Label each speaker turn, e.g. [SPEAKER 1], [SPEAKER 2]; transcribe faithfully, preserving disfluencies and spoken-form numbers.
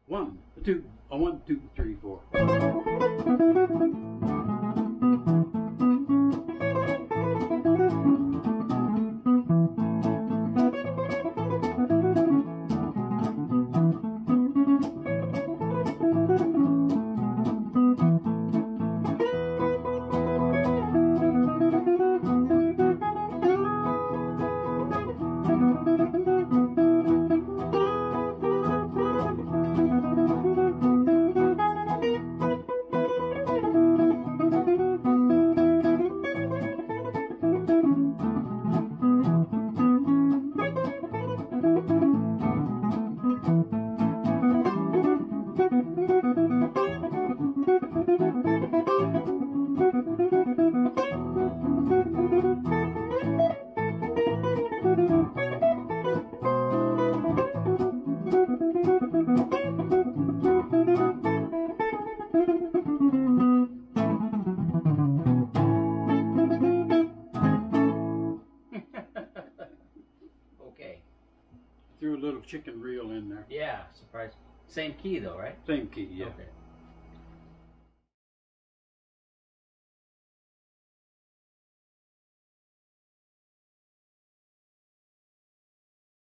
[SPEAKER 1] One, two, a one, two, three, four.
[SPEAKER 2] Okay.
[SPEAKER 1] Threw a little chicken reel in there.
[SPEAKER 2] Yeah, surprise. Same key though, right?
[SPEAKER 1] Same key, yeah.
[SPEAKER 2] Okay.